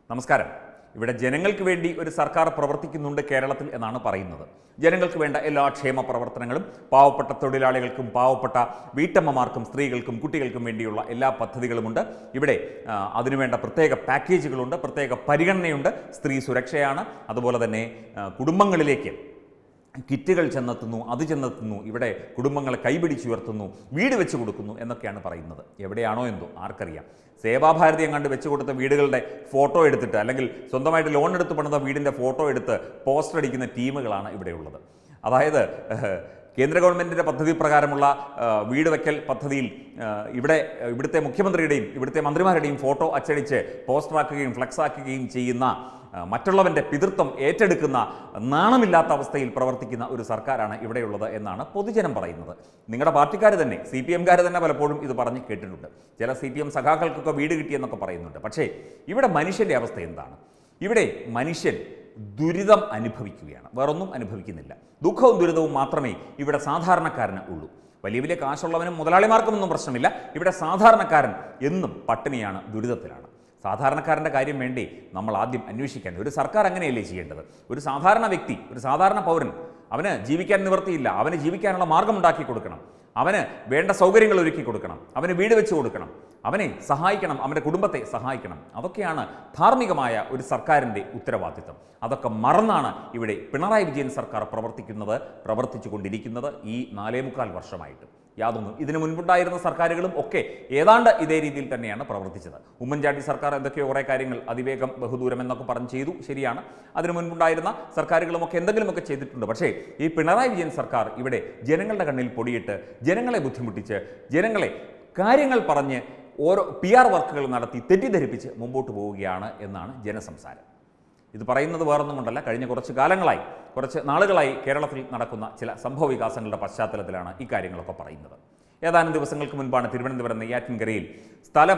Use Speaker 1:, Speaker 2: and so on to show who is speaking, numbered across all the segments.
Speaker 1: നമസ്കാരം. ഇവിടെ ജനങ്ങൾക്ക് വേണ്ടി ഒരു സർക്കാർ പ്രവർത്തിക്കുന്നുണ്ട് കേരളത്തിൽ എന്നാണ് പറയുന്നത്. ജനങ്ങൾക്ക് വേണ്ട എല്ലാ ക്ഷേമ പ്രവർത്തനങ്ങളും പാവപ്പെട്ട തൊഴിലാളികൾക്കും പാവപ്പെട്ട വീട്ടമ്മമാർക്കും സ്ത്രീകൾക്കും കുട്ടികൾക്കും വേണ്ടിയുള്ള എല്ലാ പദ്ധതികളുമുണ്ട്. ഇവിടെ അതിനുവേണ്ട പ്രത്യേക പാക്കേജുകളുണ്ട്, പ്രത്യേക പരിഗണനയുണ്ട്. സ്ത്രീ സുരക്ഷയാണ്. അതുപോലെ തന്നെ കുടുംബങ്ങളിലേക്ക് കിറ്റുകൾ ചെന്നെത്തുന്നു, അത് ചെന്നെത്തുന്നു. ഇവിടെ കുടുംബങ്ങളെ കൈപിടിച്ചുയർത്തുന്നു, വീട് വെച്ച് കൊടുക്കുന്നു എന്നൊക്കെയാണ് പറയുന്നത്. എവിടെയാണോ എന്തോ ആർക്കറിയാം. സേവാഭാരതി എങ്ങാണ്ട് വെച്ച് കൊടുത്ത വീടുകളുടെ ഫോട്ടോ എടുത്തിട്ട്, അല്ലെങ്കിൽ സ്വന്തമായിട്ട് ലോൺ എടുത്ത് പണിത വീടിൻ്റെ ഫോട്ടോ എടുത്ത് പോസ്റ്റർ അടിക്കുന്ന ടീമുകളാണ് ഇവിടെയുള്ളത്. അതായത് കേന്ദ്ര ഗവൺമെൻറ്റിൻ്റെ പദ്ധതി പ്രകാരമുള്ള വീട് വയ്ക്കൽ പദ്ധതിയിൽ ഇവിടുത്തെ മുഖ്യമന്ത്രിയുടെയും ഇവിടുത്തെ മന്ത്രിമാരുടെയും ഫോട്ടോ അച്ചടിച്ച് പോസ്റ്ററാക്കുകയും ഫ്ലക്സാക്കുകയും ചെയ്യുന്ന, മറ്റുള്ളവൻ്റെ പിതൃത്വം ഏറ്റെടുക്കുന്ന, നാണമില്ലാത്ത അവസ്ഥയിൽ പ്രവർത്തിക്കുന്ന ഒരു സർക്കാരാണ് ഇവിടെയുള്ളത് എന്നാണ് പൊതുജനം പറയുന്നത്. നിങ്ങളുടെ പാർട്ടിക്കാർ തന്നെ, CPM-കാർ തന്നെ പലപ്പോഴും ഇത് പറഞ്ഞ് കേട്ടിട്ടുണ്ട്. ചില CPM സഖാക്കൾക്കൊക്കെ വീട് കിട്ടിയെന്നൊക്കെ പറയുന്നുണ്ട്. പക്ഷേ ഇവിടെ മനുഷ്യൻ്റെ അവസ്ഥ എന്താണ്? ഇവിടെ മനുഷ്യൻ ദുരിതം അനുഭവിക്കുകയാണ്, വേറൊന്നും അനുഭവിക്കുന്നില്ല. ദുഃഖവും ദുരിതവും മാത്രമേ ഇവിടെ സാധാരണക്കാരന് ഉള്ളൂ. വലിയ വലിയ കാശുള്ളവനും മുതലാളിമാർക്കുമൊന്നും പ്രശ്നമില്ല. ഇവിടെ സാധാരണക്കാരൻ എന്നും പട്ടിണിയാണ്, ദുരിതത്തിലാണ്. സാധാരണക്കാരൻ്റെ കാര്യം വേണ്ടി നമ്മൾ ആദ്യം അന്വേഷിക്കേണ്ടത്. ഒരു സർക്കാർ അങ്ങനെയല്ലേ ചെയ്യേണ്ടത്? ഒരു സാധാരണ വ്യക്തി, ഒരു സാധാരണ പൗരൻ, അവന് ജീവിക്കാൻ നിവൃത്തിയില്ല, അവന് ജീവിക്കാനുള്ള മാർഗമുണ്ടാക്കി കൊടുക്കണം, അവന് വേണ്ട സൗകര്യങ്ങൾ ഒരുക്കി കൊടുക്കണം, അവന് വീട് വെച്ച് കൊടുക്കണം, അവനെ സഹായിക്കണം, അവൻ്റെ കുടുംബത്തെ സഹായിക്കണം. അതൊക്കെയാണ് ധാർമ്മികമായ ഒരു സർക്കാരിൻ്റെ ഉത്തരവാദിത്തം. അതൊക്കെ മറന്നാണ് ഇവിടെ പിണറായി വിജയൻ സർക്കാർ പ്രവർത്തിച്ചു കൊണ്ടിരിക്കുന്നത് ഈ 4.25 വർഷമായിട്ട്. യാതൊന്നും ഇതിനു മുൻപുണ്ടായിരുന്ന സർക്കാരുകളും ഒക്കെ ഏതാണ്ട് ഇതേ രീതിയിൽ തന്നെയാണ് പ്രവർത്തിച്ചത്. ഉമ്മൻചാണ്ടി സർക്കാർ എന്തൊക്കെയോ കുറേ കാര്യങ്ങൾ അതിവേഗം ബഹുദൂരം എന്നൊക്കെ പറഞ്ഞ് ചെയ്തു, ശരിയാണ്. അതിനു മുൻപുണ്ടായിരുന്ന സർക്കാരുകളുമൊക്കെ എന്തെങ്കിലുമൊക്കെ ചെയ്തിട്ടുണ്ട്. പക്ഷേ ഈ പിണറായി വിജയൻ സർക്കാർ ഇവിടെ ജനങ്ങളുടെ കണ്ണിൽ പൊടിയിട്ട്, ജനങ്ങളെ ബുദ്ധിമുട്ടിച്ച്, ജനങ്ങളെ കാര്യങ്ങൾ പറഞ്ഞ് ഓരോ PR വർക്കുകൾ നടത്തി തെറ്റിദ്ധരിപ്പിച്ച് മുമ്പോട്ട് പോവുകയാണ് എന്നാണ് ജനസംസാരം. ഇത് പറയുന്നത് വേറൊന്നും കൊണ്ടല്ല, കഴിഞ്ഞ കുറച്ച് നാളുകളായി കേരളത്തിൽ നടക്കുന്ന ചില സംഭവ വികാസങ്ങളുടെ പശ്ചാത്തലത്തിലാണ് ഈ കാര്യങ്ങളൊക്കെ പറയുന്നത്. ഏതാനും ദിവസങ്ങൾക്ക് മുൻപാണ് തിരുവനന്തപുരം നെയ്യാറ്റിൻകരയിൽ സ്ഥലം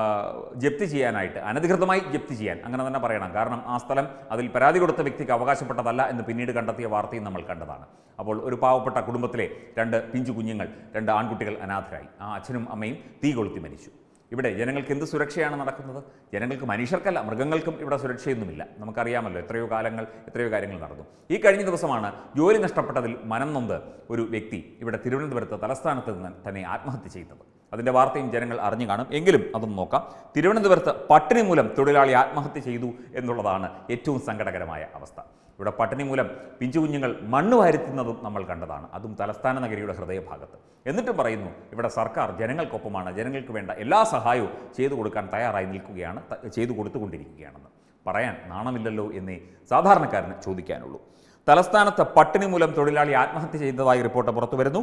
Speaker 1: ജപ്തി ചെയ്യാനായിട്ട്, അനധികൃതമായി ജപ്തി ചെയ്യാൻ, അങ്ങനെ തന്നെ പറയണം, കാരണം ആ സ്ഥലം അതിൽ പരാതി കൊടുത്ത വ്യക്തിക്ക് അവകാശപ്പെട്ടതല്ല എന്ന് പിന്നീട് കണ്ടെത്തിയ വാർത്തയും നമ്മൾ കണ്ടതാണ്. അപ്പോൾ ഒരു പാവപ്പെട്ട കുടുംബത്തിലെ 2 പിഞ്ചു കുഞ്ഞുങ്ങൾ, 2 ആൺകുട്ടികൾ അനാഥരായി. ആ അച്ഛനും അമ്മയും തീ കൊളുത്തി മരിച്ചു. ഇവിടെ ജനങ്ങൾക്ക് എന്ത് സുരക്ഷയാണ് നടക്കുന്നത്? ജനങ്ങൾക്ക്, മനുഷ്യർക്കല്ല മൃഗങ്ങൾക്കും ഇവിടെ സുരക്ഷയൊന്നുമില്ല. നമുക്കറിയാമല്ലോ, എത്രയോ കാര്യങ്ങൾ നടന്നു. ഈ കഴിഞ്ഞ ദിവസമാണ് ജോലി നഷ്ടപ്പെട്ടതിൽ മനം നൊന്ത് ഒരു വ്യക്തി ഇവിടെ തിരുവനന്തപുരത്ത് തലസ്ഥാനത്ത് നിന്ന് തന്നെ ആത്മഹത്യ ചെയ്തത്. അതിൻ്റെ വാർത്തയും ജനങ്ങൾ അറിഞ്ഞു കാണും. എങ്കിലും അതൊന്ന് നോക്കാം. തിരുവനന്തപുരത്ത് പട്ടിണി മൂലം തൊഴിലാളി ആത്മഹത്യ ചെയ്തു എന്നുള്ളതാണ് ഏറ്റവും സങ്കടകരമായ അവസ്ഥ. ഇവിടെ പട്ടിണി മൂലം പിഞ്ചുകുഞ്ഞുങ്ങൾ മണ്ണ് വാരുത്തുന്നതും നമ്മൾ കണ്ടതാണ്, അതും തലസ്ഥാന നഗരിയുടെ ഹൃദയഭാഗത്ത്. എന്നിട്ടും പറയുന്നു ഇവിടെ സർക്കാർ ജനങ്ങൾക്കൊപ്പമാണ്, ജനങ്ങൾക്ക് വേണ്ട എല്ലാ സഹായവും ചെയ്തു കൊടുക്കാൻ തയ്യാറായി നിൽക്കുകയാണ്, ചെയ്തു കൊടുത്തുകൊണ്ടിരിക്കുകയാണെന്ന്. പറയാൻ നാണമില്ലല്ലോ എന്നേ സാധാരണക്കാരന് ചോദിക്കാനുള്ളൂ. തലസ്ഥാനത്ത് പട്ടിണി മൂലം തൊഴിലാളി ആത്മഹത്യ ചെയ്തതായി റിപ്പോർട്ട് പുറത്തു വരുന്നു.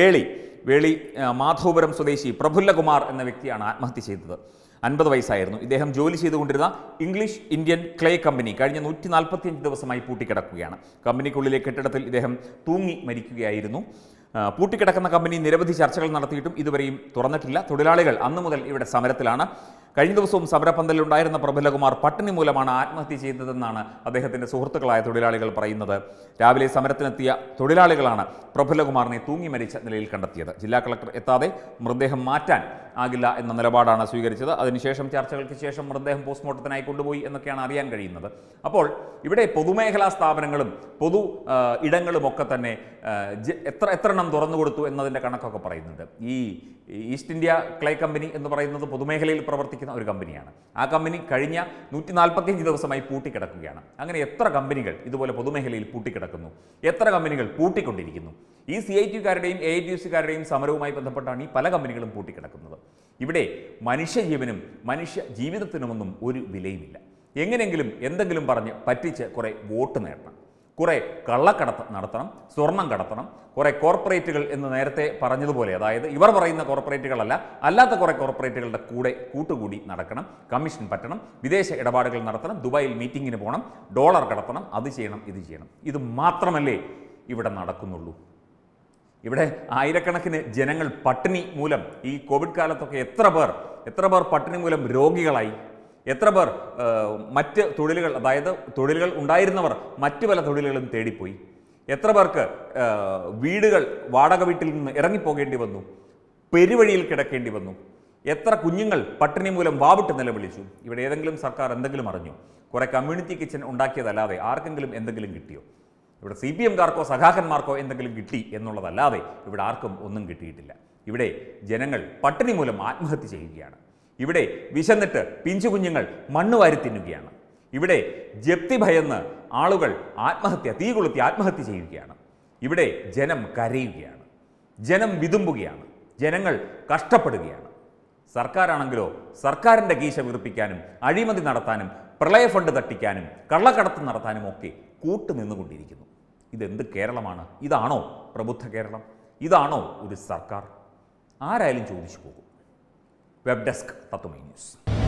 Speaker 1: വേളി മാധവപുരം സ്വദേശി പ്രഫുല്ലകുമാർ എന്ന വ്യക്തിയാണ് ആത്മഹത്യ ചെയ്തത്. 50 വയസ്സായിരുന്നു. ഇദ്ദേഹം ജോലി ചെയ്തുകൊണ്ടിരുന്ന ഇംഗ്ലീഷ് ഇന്ത്യൻ ക്ലേ കമ്പനി കഴിഞ്ഞ 145 ദിവസമായി പൂട്ടിക്കിടക്കുകയാണ്. കമ്പനിക്കുള്ളിലെ കെട്ടിടത്തിൽ ഇദ്ദേഹം തൂങ്ങി മരിക്കുകയായിരുന്നു. പൂട്ടിക്കിടക്കുന്ന കമ്പനി നിരവധി ചർച്ചകൾ നടത്തിയിട്ടും ഇതുവരെയും തുറന്നിട്ടില്ല. തൊഴിലാളികൾ അന്നു മുതൽ ഇവിടെ സമരത്തിലാണ്. കഴിഞ്ഞ ദിവസവും സമരപന്തലിലുണ്ടായിരുന്ന പ്രഫുല്ലകുമാർ പട്ടിണി മൂലമാണ് ആത്മഹത്യ ചെയ്തതെന്നാണ് അദ്ദേഹത്തിൻ്റെ സുഹൃത്തുക്കളായ തൊഴിലാളികൾ പറയുന്നത്. രാവിലെ സമരത്തിനെത്തിയ തൊഴിലാളികളാണ് പ്രഫുല്ലകുമാറിനെ തൂങ്ങി മരിച്ച നിലയിൽ കണ്ടെത്തിയത്. ജില്ലാ കളക്ടർ എത്താതെ മൃതദേഹം മാറ്റാൻ ആകില്ല എന്ന നിലപാടാണ് സ്വീകരിച്ചത്. അതിനുശേഷം ചർച്ചകൾക്ക് ശേഷം മൃതദേഹം പോസ്റ്റ്മോർട്ടത്തിനായി കൊണ്ടുപോയി എന്നൊക്കെയാണ് അറിയാൻ കഴിയുന്നത്. അപ്പോൾ ഇവിടെ പൊതുമേഖലാ സ്ഥാപനങ്ങളും പൊതു ഇടങ്ങളുമൊക്കെ തന്നെ എത്ര എണ്ണം തുറന്നു കൊടുത്തു എന്നതിൻ്റെ കണക്കൊക്കെ പറയുന്നുണ്ട്. ഈ ഈസ്റ്റ് ഇന്ത്യ ക്ലേ കമ്പനി എന്ന് പറയുന്നത് പൊതുമേഖലയിൽ പ്രവർത്തിക്കുന്ന ഒരു കമ്പനിയാണ്. ആ കമ്പനി കഴിഞ്ഞ 145 ദിവസമായി പൂട്ടിക്കിടക്കുകയാണ്. അങ്ങനെ എത്ര കമ്പനികൾ ഇതുപോലെ പൊതുമേഖലയിൽ പൂട്ടിക്കിടക്കുന്നു, എത്ര കമ്പനികൾ പൂട്ടിക്കൊണ്ടിരിക്കുന്നു. ഈ CIT-കാരുടെയും AITUC-കാരുടെയും സമരവുമായി ബന്ധപ്പെട്ടാണ് ഈ പല കമ്പനികളും പൂട്ടിക്കിടക്കുന്നത്. ഇവിടെ മനുഷ്യജീവനും മനുഷ്യ ജീവിതത്തിനുമൊന്നും ഒരു വിലയുമില്ല. എങ്ങനെയെങ്കിലും എന്തെങ്കിലും പറഞ്ഞ് പറ്റിച്ച് കുറേ വോട്ട് നേടണം, കുറേ കള്ളക്കടത്ത് നടത്തണം, സ്വർണം കടത്തണം, കുറേ കോർപ്പറേറ്റുകൾ എന്ന് നേരത്തെ പറഞ്ഞതുപോലെ, അതായത് ഇവർ പറയുന്ന കോർപ്പറേറ്റുകളല്ല, അല്ലാത്ത കുറേ കോർപ്പറേറ്റുകളുടെ കൂട്ടുകൂടി നടക്കണം, കമ്മീഷൻ പറ്റണം, വിദേശ ഇടപാടുകൾ നടത്തണം, ദുബായിൽ മീറ്റിങ്ങിന് പോകണം, ഡോളർ കടത്തണം, അത് ചെയ്യണം, ഇത് ചെയ്യണം. ഇത് മാത്രമല്ലേ ഇവിടെ നടക്കുന്നുള്ളൂ. ഇവിടെ ആയിരക്കണക്കിന് ജനങ്ങൾ പട്ടിണി മൂലം, ഈ കോവിഡ് കാലത്തൊക്കെ എത്ര പേർ പട്ടിണി മൂലം രോഗികളായി, എത്ര പേർ മറ്റ് തൊഴിലുകൾ, അതായത് തൊഴിലുകൾ ഉണ്ടായിരുന്നവർ മറ്റു പല തൊഴിലുകളും തേടിപ്പോയി, എത്ര പേർക്ക് വീടുകൾ വാടക വീട്ടിൽ നിന്ന് ഇറങ്ങിപ്പോകേണ്ടി വന്നു, പെരുവഴിയിൽ കിടക്കേണ്ടി വന്നു, എത്ര കുഞ്ഞുങ്ങൾ പട്ടിണി മൂലം വാവിട്ട് നിലവിളിച്ചു. ഇവിടെ ഏതെങ്കിലും സർക്കാർ എന്തെങ്കിലും അറിഞ്ഞോ? കുറേ കമ്മ്യൂണിറ്റി കിച്ചൺ ഉണ്ടാക്കിയതല്ലാതെ ആർക്കെങ്കിലും എന്തെങ്കിലും കിട്ടിയോ? ഇവിടെ CPMകാർക്കോ സഖാക്കന്മാർക്കോ എന്തെങ്കിലും കിട്ടി എന്നുള്ളതല്ലാതെ ഇവിടെ ആർക്കും ഒന്നും കിട്ടിയിട്ടില്ല. ഇവിടെ ജനങ്ങൾ പട്ടിണി മൂലം ആത്മഹത്യ ചെയ്യുകയാണ്. ഇവിടെ വിശന്നിട്ട് പിഞ്ചു കുഞ്ഞുങ്ങൾ മണ്ണ് വാരി തിന്നുകയാണ്. ഇവിടെ ജപ്തി ഭയന്ന് ആളുകൾ തീ കൊളുത്തി ആത്മഹത്യ ചെയ്യുകയാണ്. ഇവിടെ ജനം കരയുകയാണ്, ജനം വിതുമ്പുകയാണ്, ജനങ്ങൾ കഷ്ടപ്പെടുകയാണ്. സർക്കാരാണെങ്കിലോ സർക്കാരിൻ്റെ കീശ വീർപ്പിക്കാനും അഴിമതി നടത്താനും പ്രളയ ഫണ്ട് തട്ടിക്കാനും കള്ളക്കടത്ത് നടത്താനും ഒക്കെ കൂട്ടുനിന്നുകൊണ്ടിരിക്കുന്നു. ഇതെന്ത് കേരളമാണ്? ഇതാണോ പ്രബുദ്ധ കേരളം? ഇതാണോ ഒരു സർക്കാർ? ആരായാലും ചോദിച്ചു പോകും. Web desk Tatwamayi news.